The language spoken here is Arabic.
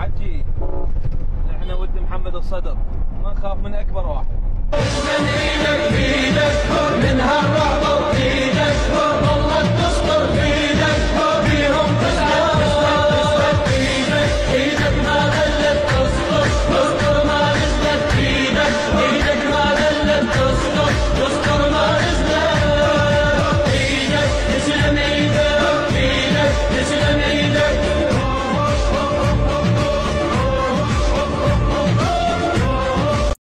حجي احنا ولد محمد الصدر ما نخاف من اكبر واحد. من ايدك ايدك من هالرهبه وايدك والله تسطر ايدك فيهم تسطر ايدك ما ذلت تسطر ما نزلت ايدك ما ذلت تسطر ما نزلت ايدك تسلم ايدك